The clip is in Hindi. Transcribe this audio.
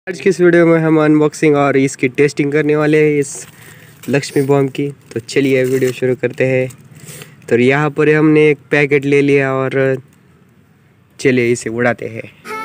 आज की इस वीडियो में हम अनबॉक्सिंग और इसकी टेस्टिंग करने वाले हैं इस लक्ष्मी बॉम्ब की। तो चलिए वीडियो शुरू करते हैं। तो यहाँ पर हमने एक पैकेट ले लिया और चलिए इसे उड़ाते हैं।